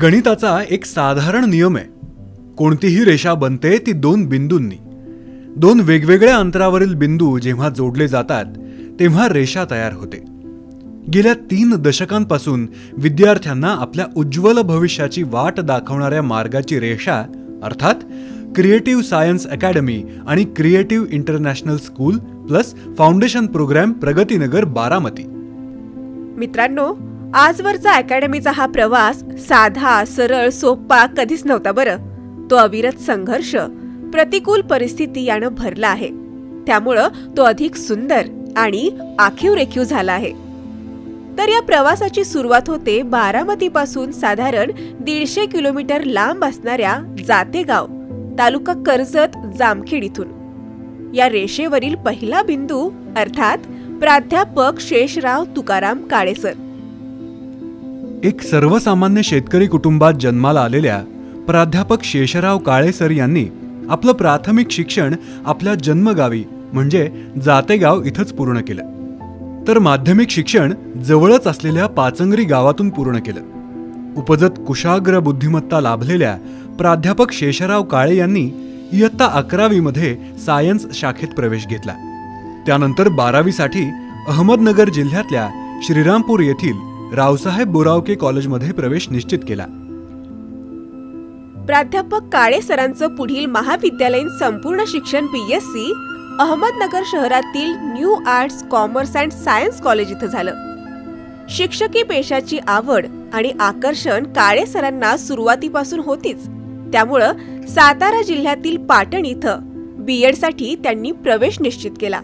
गणिताचा एक साधारण नियम आहे. कोणतीही रेषा बनते ती दोन बिंदूंनी. दोन वेगवेगळ्या अंतरावरील बिंदू जेव्हा जोडले जातात तेव्हा रेषा तयार होते. गेल्या 3 दशकांपासून विद्यार्थ्यांना आपल्या उज्ज्वल भविष्याची वाट दाखवणाऱ्या मार्गाची रेषा अर्थात क्रिएटिव्ह सायन्स अकॅडमी आणि creative international school plus foundation program Pragatinagar Baramati. मित्रांनो, आजवरचा अकॅडमीचा हा प्रवास साधा सरळ सोपा कधीच नव्हता बरं. तो अविरत संघर्ष, प्रतिकूल परिस्थिती यानं भरला आहे. त्यामुळं तो अधिक सुंदर आणि आखीव रेखीव झाला आहे. तर या प्रवासाची सुरुवात होते बारामतीपासून साधारण 150 किलोमीटर लांब असणाऱ्या जातेगाव तालुका कर्जत जामखेड इथून. या रेषेवरील पहिला बिंदू अर्थात प्राध्यापक शेषराव तुकाराम काळे सर. एक सर्वसामान्य शेतकरी कुटुंबात जन्माला आलेल्या प्राध्यापक शेषराव काळे सर यांनी आपलं प्राथमिक शिक्षण आपल्या जन्मगावी म्हणजे जातेगाव इथंच पूर्ण केलं. तर माध्यमिक शिक्षण जवळच असलेल्या पाचंगरी गावातून पूर्ण केलं. उपजत कुशाग्र बुद्धिमत्ता लाभलेल्या प्राध्यापक शेषराव काळे यांनी इयत्ता 11वी मध्ये सायन्स शाखेत प्रवेश घेतला. त्यानंतर 12वीसाठी अहमदनगर जिल्ह्यातल्या श्रीरामपूर येथील रावसाहेब बोरावके कॉलेजमध्ये प्रवेश निश्चित केला. प्राध्यापक काळे सरांचं पुढील महाविद्यालयीन संपूर्ण शिक्षण BSc अहमदनगर शहरातील new arts commerce and science college इथं झालं. शिक्षकी पेशाची आवड आणि आकर्षण काळे सरांना सुरुवातीपासून होतीच. त्यामुळं सातारा जिल्ह्यातील पाटण इथं B.Ed साठी त्यांनी प्रवेश निश्चित केला.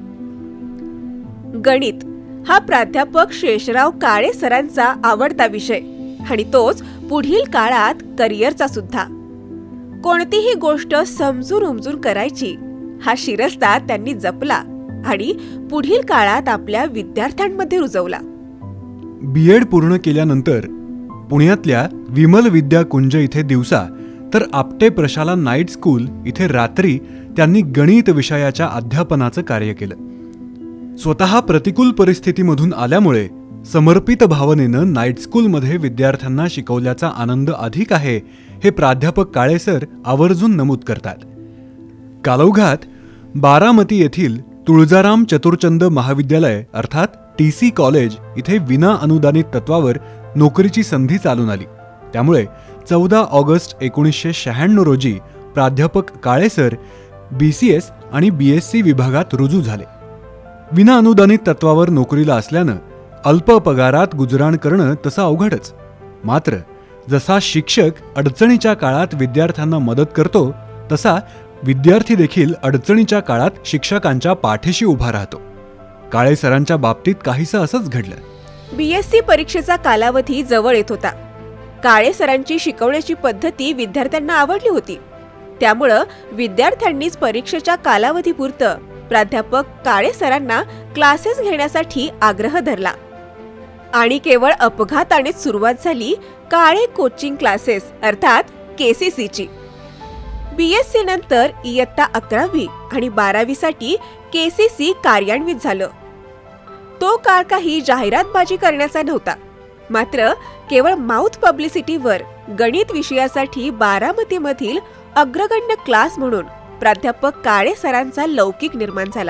गणित हा प्राध्यापक शेषराव काळे सरांचा आवडता विषय आणि तोच पुढील काळात करिअरचा सुद्धा. कोणतीही गोष्ट समजून उमजून करायची हा शिरस्ता त्यांनी जपला आणि पुढील काळात आपल्या विद्यार्थ्यांमध्ये रुजवला. B.Ed पूर्ण केल्यानंतर पुण्यातल्या विमल विद्या कुंज इथे दिवसा तर आपटे प्रशाला नाईट स्कूल इथे रात्री त्यांनी गणित विषयाच्या अध्यापनाचं कार्य केलं. स्वतः प्रतिकूल परिस्थितीमधून आल्यामुळे समर्पित भावनेनं नाईट स्कूलमध्ये विद्यार्थ्यांना शिकवल्याचा आनंद अधिक आहे हे प्राध्यापक काळे सर आवर्जून नमूद करतात. कालौघात बारामती येथील तुळजाराम चतुरचंद महाविद्यालय अर्थात TC कॉलेज इथे विना अनुदानित तत्वावर नोकरीची संधी चालून आली. त्यामुळे 14 ऑगस्ट 1996 रोजी प्राध्यापक काळे सर BCS आणि BSc विभागात रुजू झाले. विना अनुदानित तत्वावर नोकरीला असल्यानं अल्प पगारात गुजराण करणं तसं अवघडच. मात्र जसा शिक्षक अडचणीच्या काळात विद्यार्थ्यांना मदत करतो तसा विद्यार्थी देखील अडचणीच्या काळात शिक्षकांच्या पाठीशी उभा राहतो. काळे सरांच्या बाबतीत काहीसं असंच घडलं. BSc परीक्षेचा कालावधी जवळ येत होता. काळे सरांची शिकवण्याची पद्धती विद्यार्थ्यांना आवडली होती. त्यामुळं विद्यार्थ्यांनीच परीक्षेच्या कालावधीपुरतं प्राध्यापक काळे सरांना क्लासेस घेण्यासाठी आग्रह धरला आणि केवळ अपघातानेच सुरुवात झाली काळे कोचिंग क्लासेस अर्थात KCC ची. BSc नंतर इयत्ता 11वी आणि 12वीसाठी KCC कार्यान्वित झालं. तो काळ काही जाहिरातबाजी करण्याचा नव्हता. मात्र केवळ माउथ पब्लिसिटीवर गणित विषयासाठी बारामतीमधील अग्रगण्य क्लास म्हणून प्राध्यापक काळे सरांचा लौकिक निर्माण झाला.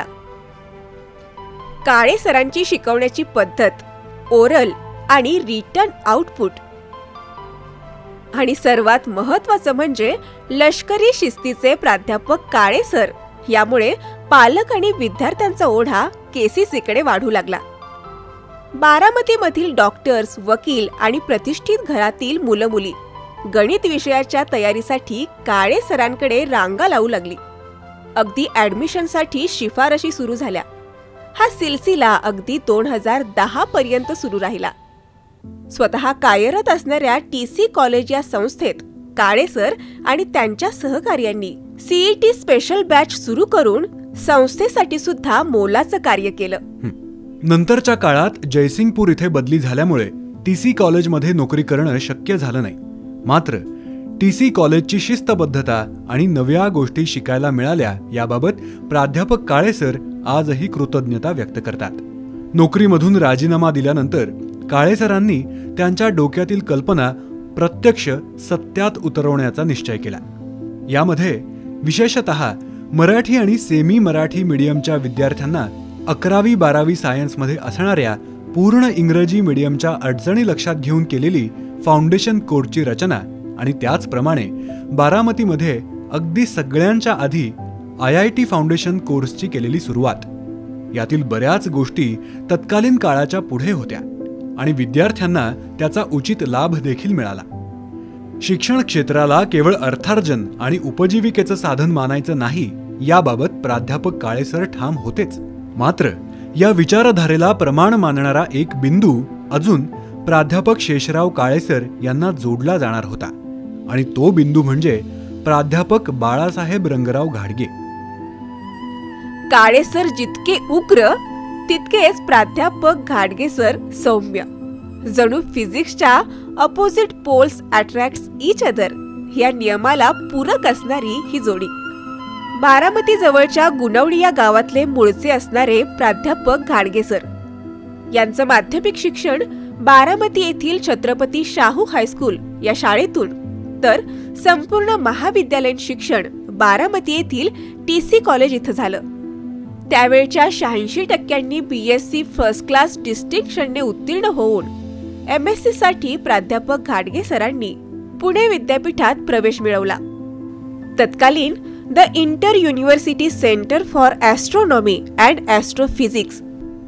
काळे सरांची शिकवण्याची पद्धत, ओरल आणि रिटन आउटपुट आणि सर्वात महत्त्वाचं म्हणजे लष्करी शिस्तीचे प्राध्यापक काळे सर यामुळे पालक आणि विद्यार्थ्यांचा ओढा KCC कडे वाढू लागला. बारामतीमधील डॉक्टर्स, वकील आणि प्रतिष्ठित घरातील मुलं मुली गणित विषयाच्या तयारीसाठी काळे सरांकडे रांगा लावू लागली. अगदी ऍडमिशनसाठी शिफारशी सुरू झाल्या. हा सिलसिला अगदी 2010 पर्यंत सुरू राहिला. स्वतः कार्यरत असणाऱ्या TC कॉलेज या संस्थेत काळे सर आणि त्यांच्या सहकार्यांनी CET स्पेशल बॅच सुरू करून संस्थेसाठी सुद्धा मोलाचं कार्य केलं. नंतरच्या काळात जयसिंगपूर इथे बदली झाल्यामुळे TC कॉलेजमध्ये नोकरी करणं शक्य झालं नाही. मात्र TC कॉलेजची शिस्तबद्धता आणि नव्या गोष्टी शिकायला मिळाल्या याबाबत प्राध्यापक काळे सर आजही कृतज्ञता व्यक्त करतात. नोकरीमधून राजीनामा दिल्यानंतर काळे सरांनी त्यांच्या डोक्यातील कल्पना प्रत्यक्ष सत्यात उतरवण्याचा निश्चय केला. यामध्ये विशेषतः मराठी आणि सेमी मराठी मीडियमच्या विद्यार्थ्यांना 11वी-12वी सायन्समध्ये असणाऱ्या पूर्ण इंग्रजी मीडियमच्या अडचणी लक्षात घेऊन केलेली फाउंडेशन कोर्सची रचना आणि त्याचप्रमाणे बारामतीमध्ये अगदी सगळ्यांच्या आधी IIT फाउंडेशन कोर्सची केलेली सुरुवात, यातील बऱ्याच गोष्टी तत्कालीन काळाच्या पुढे होत्या आणि विद्यार्थ्यांना त्याचा उचित लाभ देखील मिळाला. शिक्षण क्षेत्राला केवळ अर्थार्जन आणि उपजीविकेचं साधन मानायचं नाही, याबाबत प्राध्यापक काळेसर ठाम होतेच. मात्र या विचारधारेला प्रमाण मानणारा एक बिंदू अजून प्राध्यापक शेषराव काळेसर यांना जोडला जाणार होता आणि तो बिंदू म्हणजे प्राध्यापक बाळासाहेब रंगराव घाडगे. काळेसर जितके उग्र तितकेच प्राध्यापक घाडगे सर सौम्य. जणू फिजिक्सच्या opposite poles attracts each other या नियमाला पूरक असणारी ही जोडी. बारामती जवळच्या गुणवडी या गावातले मूळचे असणारे प्राध्यापक घाडगे सर यांचं माध्यमिक शिक्षण बारामती येथील छत्रपती शाहू हायस्कूल या शाळेतून, तर संपूर्ण महाविद्यालयीन शिक्षण बारामती येथील TC कॉलेज इथं झालं. त्यावेळच्या 86% BSc फर्स्ट क्लास डिस्टिंक्शनने उत्तीर्ण होऊन MSc साठी प्राध्यापक घाडगे सरांनी पुणे विद्यापीठात प्रवेश मिळवला. तत्कालीन the inter university centre for astronomy and astrophysics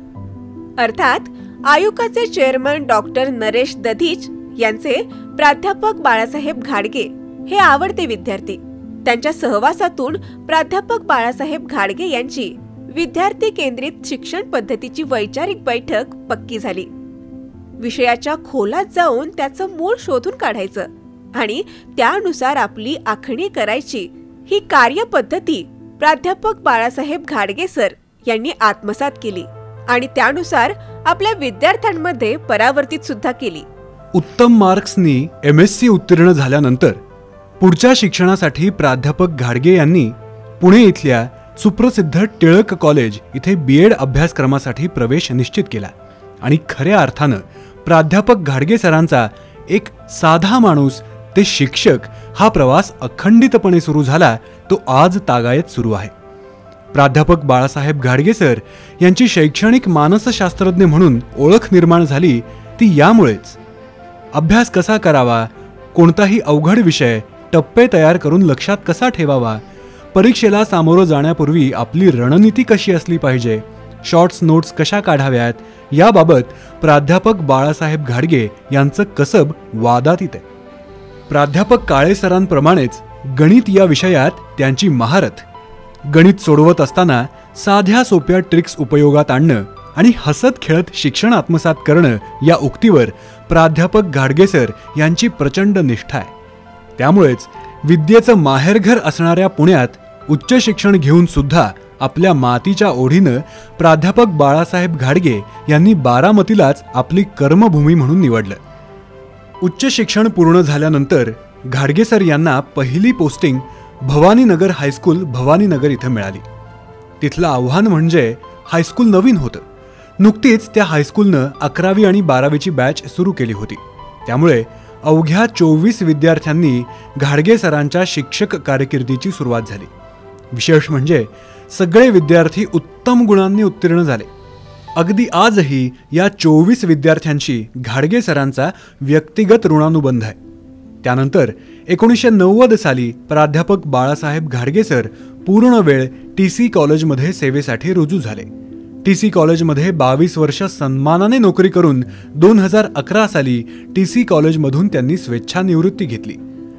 अर्थात आयुकाचे चेअरमन डॉक्टर नरेश दधीच यांचे प्राध्यापक बाळासाहेब घाडगे हे आवडते विद्यार्थी. त्यांच्या सहवासातून प्राध्यापक बाळासाहेब घाडगे यांची विद्यार्थी केंद्रित शिक्षण पद्धतीची वैचारिक बैठक पक्की झाली. विषयाच्या खोलात जाऊन त्याचं मूळ शोधून काढायचं आणि त्यानुसार आपली आखणी करायची ही कार्यपद्धती प्राध्यापक बाळासाहेब घाडगे सर यांनी आत्मसात केली आणि त्यानुसार आपल्या विद्यार्थ्यांमध्ये परावर्तित सुद्धा केली. उत्तम मार्क्सनी MSc उत्तीर्ण झाल्यानंतर पुढच्या शिक्षणासाठी प्राध्यापक घाडगे यांनी पुणे इथल्या सुप्रसिद्ध टिळक कॉलेज इथे B.Ed अभ्यासक्रमासाठी प्रवेश निश्चित केला आणि खऱ्या अर्थानं प्राध्यापक घाडगे सरांचा एक साधा माणूस ते शिक्षक हा प्रवास अखंडितपणे सुरू झाला, तो आज तागायत सुरू आहे. प्राध्यापक बाळासाहेब घाडगे सर यांची शैक्षणिक मानसशास्त्रज्ञ म्हणून ओळख निर्माण झाली ती यामुळेच. अभ्यास कसा करावा, कोणताही अवघड विषय टप्पे तयार करून लक्षात कसा ठेवावा, परीक्षेला सामोरं जाण्यापूर्वी आपली रणनीती कशी असली पाहिजे, शॉर्ट्स नोट्स कशा काढाव्यात, याबाबत प्राध्यापक बाळासाहेब घाडगे यांचं कसब वादातीत आहे. प्राध्यापक काळेसरांप्रमाणेच गणित या विषयात त्यांची महारत. गणित सोडवत असताना साध्या सोप्या ट्रिक्स उपयोगात आणणं आणि हसत खेळत शिक्षण आत्मसात करणं या उक्तीवर प्राध्यापक घाडगे सर यांची प्रचंड निष्ठा आहे. त्यामुळेच विद्येचं माहेरघर असणाऱ्या पुण्यात उच्च शिक्षण घेऊन सुद्धा आपल्या मातीच्या ओढीनं प्राध्यापक बाळासाहेब घाडगे यांनी बारामतीलाच आपली कर्मभूमी म्हणून निवडलं. उच्च शिक्षण पूर्ण झाल्यानंतर घाडगे सर यांना पहिली पोस्टिंग भवानीनगर हायस्कूल भवानीनगर इथं मिळाली. तिथलं आव्हान म्हणजे हायस्कूल नवीन होतं. नुकतीच त्या हायस्कूलनं 11वी आणि 12वीची बॅच सुरू केली होती. त्यामुळे अवघ्या 24 विद्यार्थ्यांनी घाडगे सरांच्या शिक्षक कारकिर्दीची सुरुवात झाली. विशेष म्हणजे सगळे विद्यार्थी उत्तम गुणांनी उत्तीर्ण झाले. अगदी आजही या 24 विद्यार्थ्यांशी घाडगे सरांचा व्यक्तिगत ऋणानुबंध आहे. त्यानंतर 1990 साली प्राध्यापक बाळासाहेब घाडगे सर पूर्ण वेळ TC कॉलेजमध्ये सेवेसाठी रुजू झाले. TC कॉलेजमध्ये 22 वर्ष सन्मानाने नोकरी करून 2011 साली TC कॉलेजमधून त्यांनी स्वेच्छानिवृत्ती घेतली.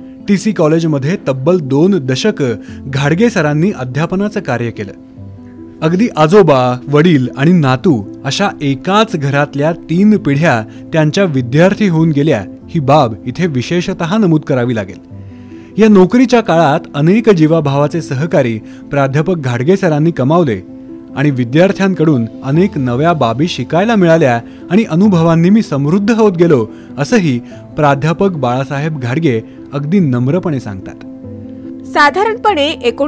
TC कॉलेजमध्ये तब्बल 2 दशकं घाडगे सरांनी अध्यापनाचं कार्य केलं. अगदी आजोबा, वडील आणि नातू अशा एकाच घरातल्या 3 पिढ्या त्यांच्या विद्यार्थी होऊन गेल्या, ही बाब इथे विशेषतः नमूद करावी लागेल. या नोकरीच्या काळात अनेक जीवाभावाचे सहकारी प्राध्यापक घाडगे सरांनी कमावले आणि विद्यार्थ्यांकडून अनेक नव्या बाबी शिकायला मिळाल्या आणि अनुभवांनी मी समृद्ध होत गेलो, असंही प्राध्यापक बाळासाहेब घाडगे अगदी नम्रपणे सांगतात. साधारणपणे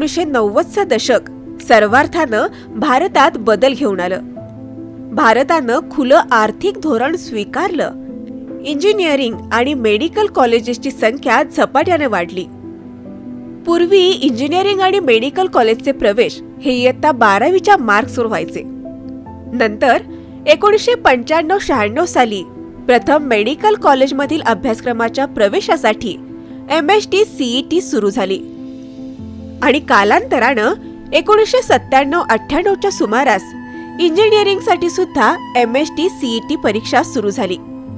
1990चं दशक सर्वार्थानं भारतात बदल घेऊन आलं. भारतानं खुलं आर्थिक धोरण स्वीकारलं. इंजिनिअरिंग आणि मेडिकल कॉलेजेसची संख्या झपाट्याने वाढली. पूर्वी इंजिनिअरिंग आणि मेडिकल कॉलेजचे प्रवेश हे इयत्ता 12वीच्या मार्क्सवर व्हायचे. नंतर 1995-96 साली प्रथम मेडिकल कॉलेजमधील अभ्यासक्रमाच्या प्रवेशासाठी MST CET सुरू झाली आणि कालांतरानं 1997-98च्या सुमारास इंजिनिअरिंगसाठी सुद्धा MST CET परीक्षा सुरू झाली.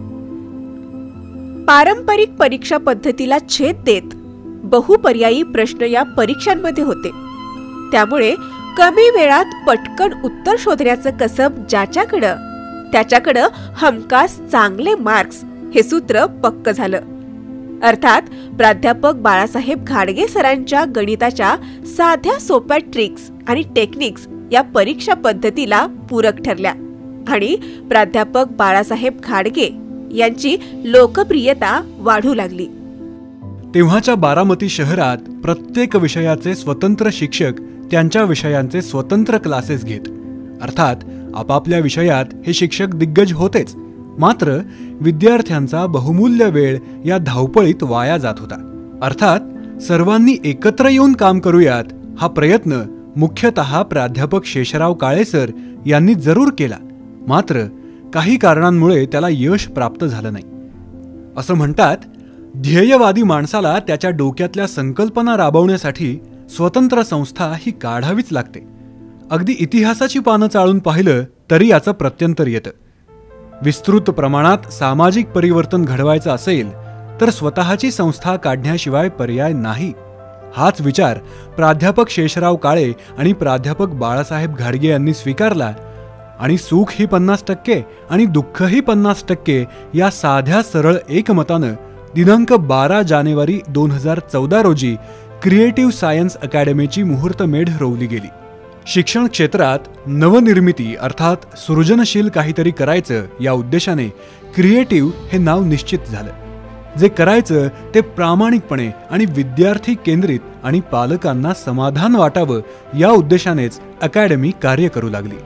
पारंपरिक परीक्षा पद्धतीला छेद देत बहुपर्यायी प्रश्न या परीक्षांमध्ये होते. त्यामुळे कमी वेळात पटकन उत्तर शोधण्याचं कसब ज्याच्याकडं त्याच्याकडं हमखास चांगले मार्क्स हे सूत्र पक्क झालं. अर्थात प्राध्यापक बाळासाहेब घाडगे सरांच्या गणिताच्या साध्या सोप्या ट्रिक्स आणि टेक्निक्स या परीक्षा पद्धतीला पूरक ठरल्या आणि प्राध्यापक बाळासाहेब घाडगे यांची लोकप्रियता वाढू लागली. तेव्हाच्या बारामती शहरात प्रत्येक विषयाचे स्वतंत्र शिक्षक त्यांच्या विषयांचे स्वतंत्र क्लासेस घेत. अर्थात आपापल्या विषयात हे शिक्षक दिग्गज होतेच, मात्र विद्यार्थ्यांचा बहुमूल्य वेळ या धावपळीत वाया जात होता. अर्थात सर्वांनी एकत्र येऊन काम करूयात हा प्रयत्न मुख्यतः प्राध्यापक शेषराव काळे सर यांनी जरूर केला, मात्र काही कारणांमुळे त्याला यश प्राप्त झालं नाही. असं म्हणतात, ध्येयवादी माणसाला त्याच्या डोक्यातल्या संकल्पना राबवण्यासाठी स्वतंत्र संस्था ही काढावीच लागते. अगदी इतिहासाची पानं चाळून पाहिलं तरी याचं प्रत्यंतर येतं. विस्तृत प्रमाणात सामाजिक परिवर्तन घडवायचं असेल तर स्वतःची संस्था काढण्याशिवाय पर्याय नाही. हाच विचार प्राध्यापक शेषराव काळे आणि प्राध्यापक बाळासाहेब घाडगे यांनी स्वीकारला आणि सुख ही 50% आणि दुःख ही 50% या साध्या सरळ एकमतानं दिनांक 12 जानेवारी 2014 रोजी क्रिएटिव्ह सायन्स अकॅडमीची मुहूर्तमेढ रोवली गेली. शिक्षण क्षेत्रात नवनिर्मिती अर्थात सृजनशील काहीतरी करायचं या उद्देशाने क्रिएटिव्ह हे नाव निश्चित झालं. जे करायचं ते प्रामाणिकपणे आणि विद्यार्थी केंद्रित आणि पालकांना समाधान वाटावं या उद्देशानेच अकॅडमी कार्य करू लागली.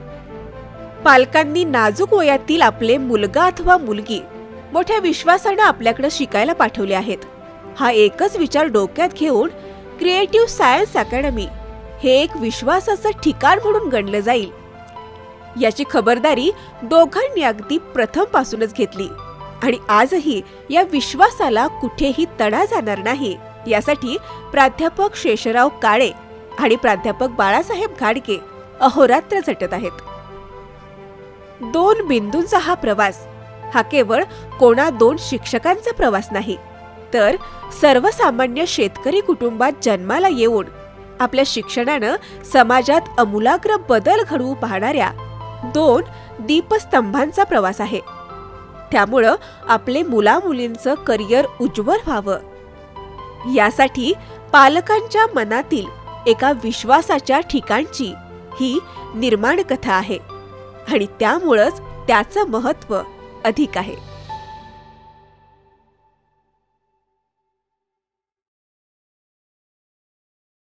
पालकांनी नाजूक वयातील आपले मुलगा अथवा मुलगी मोठ्या विश्वासानं आपल्याकडे शिकायला पाठवले आहेत. हा एकच विचार डोक्यात घेऊन क्रिएटिव्ह सायन्स अकॅडमी हे एक विश्वासाचं ठिकाण म्हणून गणलं जाईल याची खबरदारी दोघांनी अगदी प्रथमपासूनच घेतली आणि आजही या विश्वासाला कुठेही तडा जाणार नाही यासाठी प्राध्यापक शेषराव काळे आणि प्राध्यापक बाळासाहेब घाडगे अहोरात्र झटत आहेत. 2 बिंदूंचा हा प्रवास हा केवळ कोणा 2 शिक्षकांचा प्रवास नाही, तर सर्वसामान्य शेतकरी कुटुंबात जन्माला येऊन आपल्या शिक्षणानं समाजात अमूलाग्र बदल घडवू पाहणाऱ्या 2 दीपस्तंभांचा प्रवास आहे. त्यामुळं आपले मुलामुलींचं करिअर उज्ज्वल व्हावं यासाठी पालकांच्या मनातील एका विश्वासाच्या ठिकाणची ही निर्माण कथा आहे आणि त्यामुळंच त्याचं महत्त्व अधिक आहे.